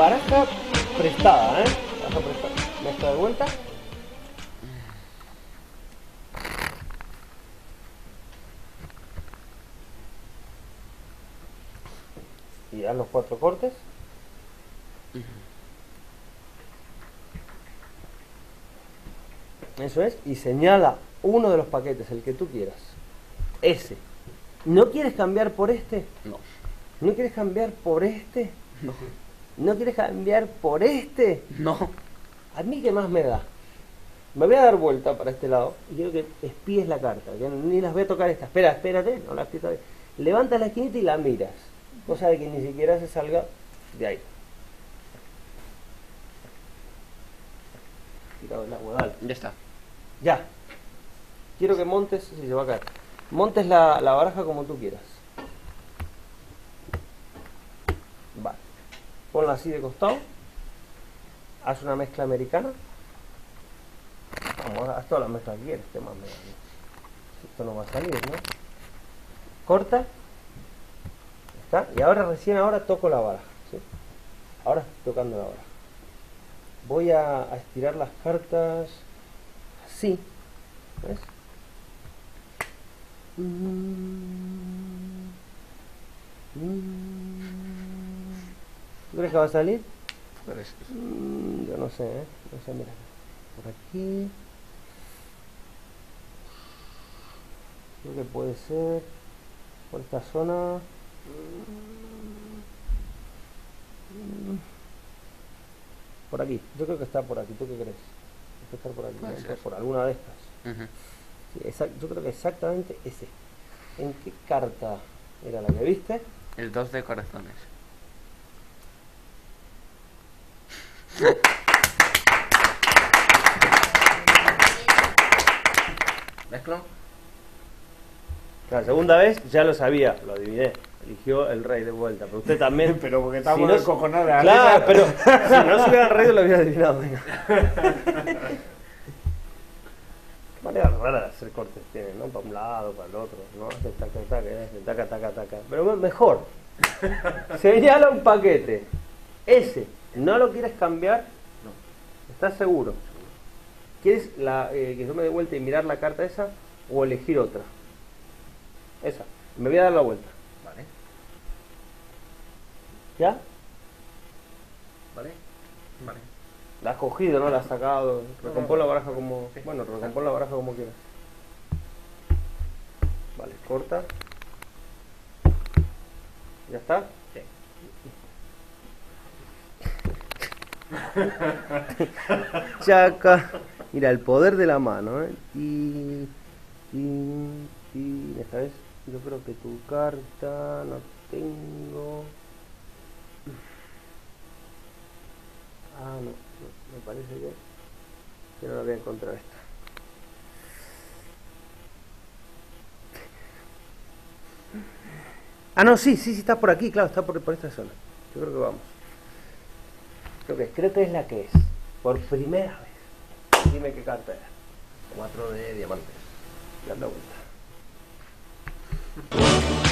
baraja prestada, baraja prestada. Mezcla de vuelta. Y haz los 4 cortes. Eso es. Y señala uno de los paquetes, el que tú quieras. Ese. ¿No quieres cambiar por este? No. ¿No quieres cambiar por este? No. ¿No quieres cambiar por este? No. ¿A mí qué más me da? Me voy a dar vuelta para este lado y quiero que espíes la carta. Que ni las voy a tocar estas. Espérate, no las espíes todavía. Levantas la esquinita y la miras. Cosa de que ni siquiera se salga de ahí. Tirado el agua, dale. Ya está. Ya. Quiero que montes, si se va a caer. Montes la baraja como tú quieras. Vale. Ponla así de costado. Haz una mezcla americana. Vamos, haz todas las mezclas que quieras. Más me da, ¿no? Esto no va a salir, ¿no? Corta. ¿Está? Y ahora, recién ahora toco la baraja, ¿sí? Ahora estoy tocando la baraja. Voy a estirar las cartas así. ¿Ves? ¿Tú crees que va a salir? Yo no sé, no sé, mira. Por aquí. Creo que puede ser por esta zona. Por aquí, yo creo que está por aquí. ¿Tú qué crees? Puede estar por aquí, ¿no? Por alguna de estas. Sí, yo creo que exactamente ese. ¿En qué carta era la que viste? El 2 de corazones. ¿Mezclo? La segunda vez ya lo sabía, lo adiviné. Eligió el rey de vuelta, pero usted también. Pero porque estamos si no, descojonados. claro, pero si no se hubiera reído lo hubiera adivinado. Venga. Qué manera rara de hacer cortes tienen, ¿no? Para un lado, para el otro, ¿no? Hace taca, taca, taca, taca, taca. Pero mejor. Señala un paquete. Ese. ¿No lo quieres cambiar? No. ¿Estás seguro? ¿Quieres que yo me dé vuelta y mirar la carta esa o elegir otra? Esa. Me voy a dar la vuelta. Vale. ¿Ya? Vale. Vale. La has cogido, ¿no? La has sacado. Recompón la baraja como... Bueno, recompón la baraja como quieras. Vale, corta. ¿Ya está? Sí. Chaca. Mira, el poder de la mano, ¿eh? Esta vez yo creo que tu carta no tengo... Ah, no, me parece que no la voy a encontrar esta. Ah, no, sí, está por aquí, claro, está por esta zona. Yo creo que vamos. Creo que es la que es. Por primera vez. Dime qué carta era. 4 de diamantes. Dale la vuelta.